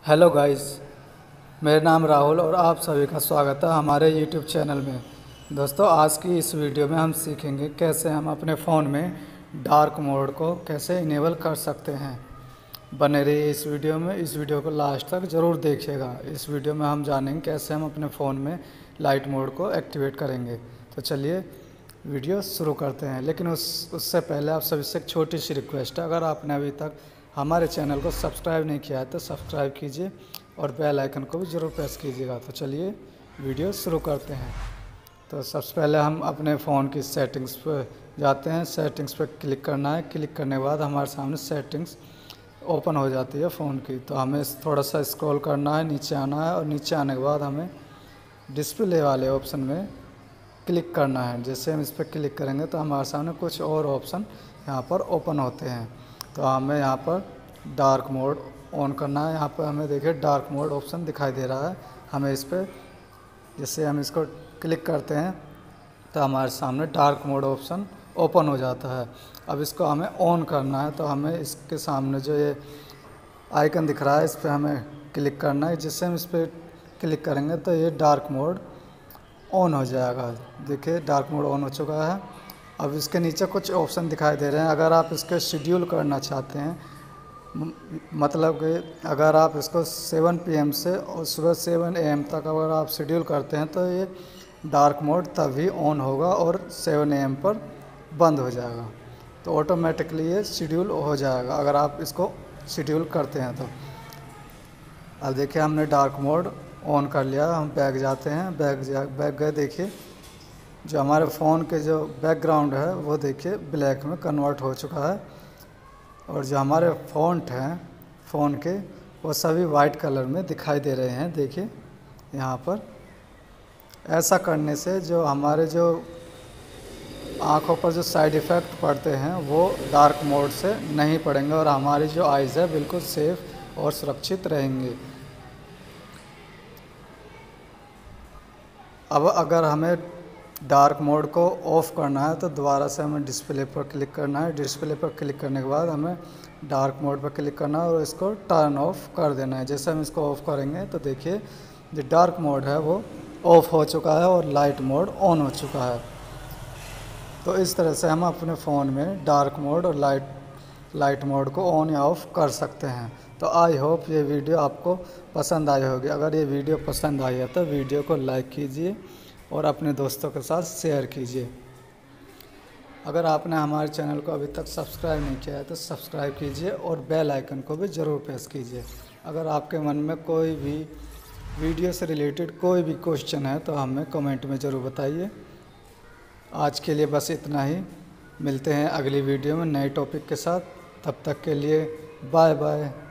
Hello guys, मेरा नाम राहुल और आप सभी का स्वागत है हमारे यूट्यूब चैनल में। दोस्तों, आज की इस वीडियो में हम सीखेंगे कैसे हम अपने फ़ोन में डार्क मोड को कैसे इनेबल कर सकते हैं। बने रहिए इस वीडियो में, इस वीडियो को लास्ट तक ज़रूर देखिएगा। इस वीडियो में हम जानेंगे कैसे हम अपने फ़ोन में लाइट मोड को एक्टिवेट करेंगे। तो चलिए वीडियो शुरू करते हैं। लेकिन उससे पहले आप सभी से एक छोटी सी रिक्वेस्ट है, अगर आपने अभी तक हमारे चैनल को सब्सक्राइब नहीं किया है तो सब्सक्राइब कीजिए और बेल आइकन को भी ज़रूर प्रेस कीजिएगा। तो चलिए वीडियो शुरू करते हैं। तो सबसे पहले हम अपने फ़ोन की सेटिंग्स पर जाते हैं। सेटिंग्स पर क्लिक करना है। क्लिक करने के बाद हमारे सामने सेटिंग्स ओपन हो जाती है फ़ोन की। तो हमें थोड़ा सा स्क्रॉल करना है, नीचे आना है और नीचे आने के बाद हमें डिस्प्ले वाले ऑप्शन में क्लिक करना है। जैसे हम इस पर क्लिक करेंगे तो हमारे सामने कुछ और ऑप्शन यहाँ पर ओपन होते हैं। तो हमें यहाँ पर डार्क मोड ऑन करना है। यहाँ पर हमें देखिए डार्क मोड ऑप्शन दिखाई दे रहा है। हमें इस पर जैसे हम इसको क्लिक करते हैं तो हमारे सामने डार्क मोड ऑप्शन ओपन हो जाता है। अब इसको हमें ऑन करना है। तो हमें इसके सामने जो ये आइकन दिख रहा है इस पर हमें क्लिक करना है। जिससे हम इस पर क्लिक करेंगे तो ये डार्क मोड ऑन हो जाएगा। देखिए डार्क मोड ऑन हो चुका है। अब इसके नीचे कुछ ऑप्शन दिखाई दे रहे हैं। अगर आप इसको शेड्यूल करना चाहते हैं, मतलब कि अगर आप इसको 7 PM से और सुबह 7 AM तक अगर आप शेड्यूल करते हैं तो ये डार्क मोड तभी ऑन होगा और 7 AM पर बंद हो जाएगा। तो ऑटोमेटिकली ये शेड्यूल हो जाएगा अगर आप इसको शेड्यूल करते हैं तो। अब देखिए हमने डार्क मोड ऑन कर लिया। हम बैक जाते हैं। बैक गए। देखिए जो हमारे फ़ोन के जो बैकग्राउंड है वो देखिए ब्लैक में कन्वर्ट हो चुका है और जो हमारे फ़ॉन्ट हैं फ़ोन के वो सभी वाइट कलर में दिखाई दे रहे हैं। देखिए यहाँ पर ऐसा करने से जो हमारे जो आँखों पर जो साइड इफ़ेक्ट पड़ते हैं वो डार्क मोड से नहीं पड़ेंगे और हमारी जो आइज़ है बिल्कुल सेफ़ और सुरक्षित रहेंगे। अब अगर हमें डार्क मोड को ऑफ़ करना है तो दोबारा से हमें डिस्प्ले पर क्लिक करना है। डिस्प्ले पर क्लिक करने के बाद हमें डार्क मोड पर क्लिक करना है और इसको टर्न ऑफ कर देना है। जैसे हम इसको ऑफ़ करेंगे तो देखिए जो डार्क मोड है वो ऑफ़ हो चुका है और लाइट मोड ऑन हो चुका है। तो इस तरह से हम अपने फ़ोन में डार्क मोड और लाइट मोड को ऑन या ऑफ़ कर सकते हैं। तो आई होप ये वीडियो आपको पसंद आई होगी। अगर ये वीडियो पसंद आई है तो वीडियो को लाइक कीजिए और अपने दोस्तों के साथ शेयर कीजिए। अगर आपने हमारे चैनल को अभी तक सब्सक्राइब नहीं किया है तो सब्सक्राइब कीजिए और बेल आइकन को भी ज़रूर प्रेस कीजिए। अगर आपके मन में कोई भी वीडियो से रिलेटेड कोई भी क्वेश्चन है तो हमें कमेंट में ज़रूर बताइए। आज के लिए बस इतना ही। मिलते हैं अगली वीडियो में नए टॉपिक के साथ। तब तक के लिए बाय बाय।